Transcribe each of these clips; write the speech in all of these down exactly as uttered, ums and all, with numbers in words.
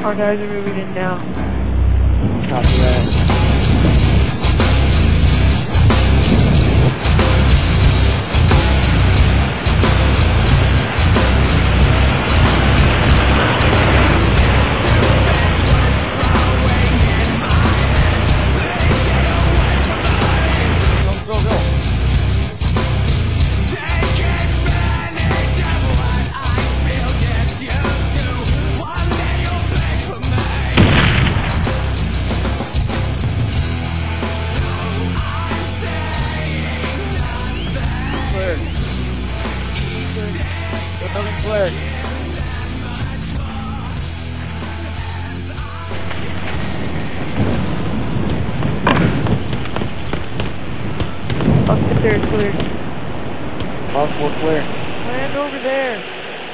Our guys are moving in now. Copy that. Clear. Up the stairs clear. Possible clear. Land over there.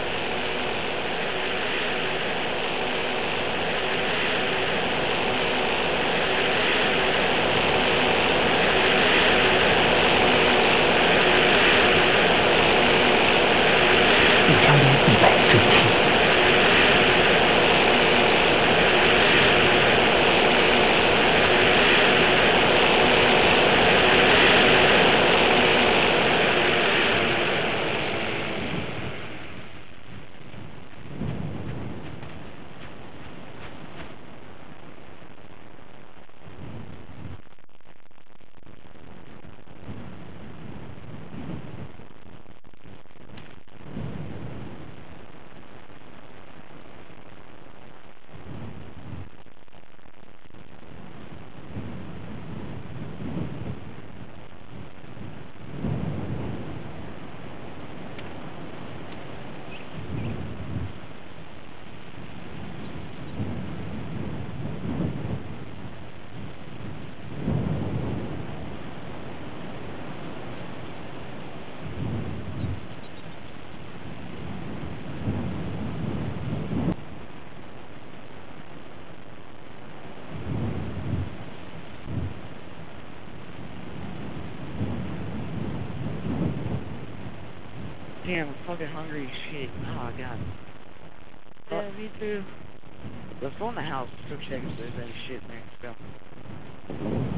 Damn, I'm fucking hungry as shit. Oh, God. Yeah, me too. Let's go in the house. Let's go check if there's any shit in there. Let's go.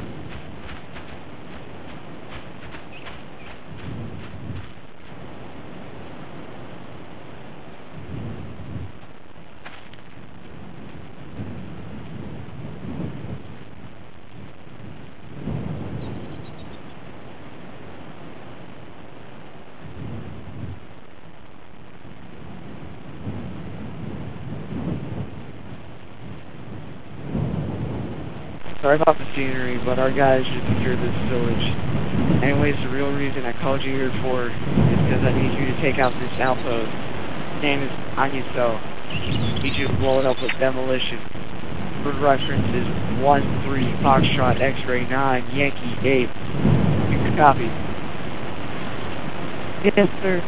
Sorry about the scenery, but our guys should secure this village. Anyways, the real reason I called you here for is because I need you to take out this outpost. His name is Anyaso. I need you to blow it up with demolition. For reference is one three Foxtrot X-Ray nine Yankee eight. You can copy. Yes, sir.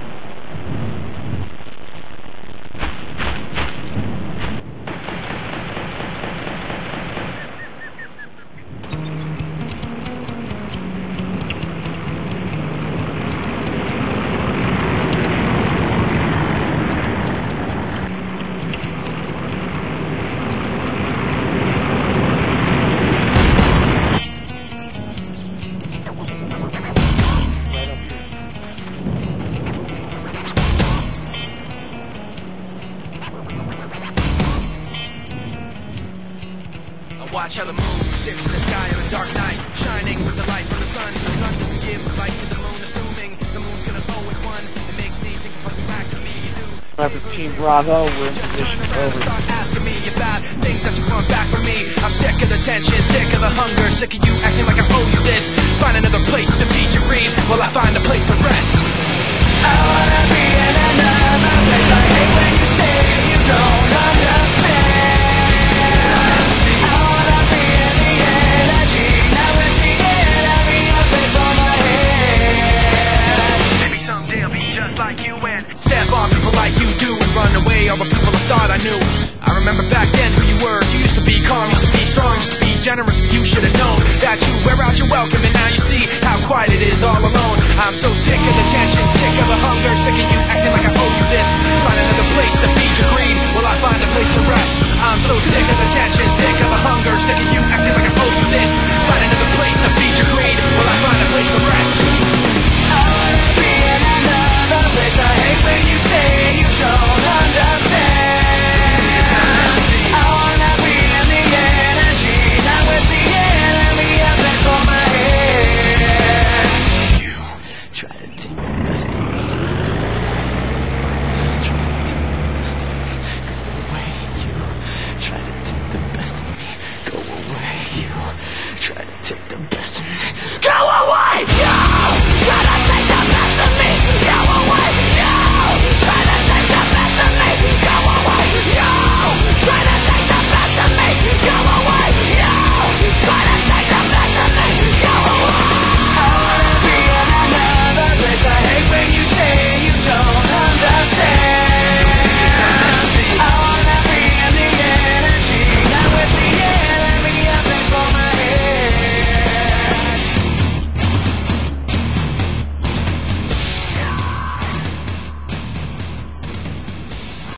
Watch how the moon sits in the sky on a dark night, shining with the light from the sun. The sun doesn't give the light to the moon, assuming the moon's gonna go with one. It makes me think of what you back to me, you do. After Team Bravo, we're in position. Over. Start asking me about things that you want back from me. I'm sick of the tension, sick of the hunger, sick of you acting like I owe you this. Find another place to feed your greed, while I find a place to rest. I wanna be in another place. I hate when you say you don't understand. Step on people like you do and run away all the people I thought I knew. I remember back then who you were. You used to be calm, used to be strong, used to be generous, but you should have known that you wear out your welcome, and now you see how quiet it is all alone. I'm so sick of the tension, sick of the hunger, sick of you acting like I owe you this. Find another place to feed your greed. Well, I find a place to rest. I'm so sick of the tension, sick of the hunger, sick of you acting like I owe you this. Find another place to feed your greed while I find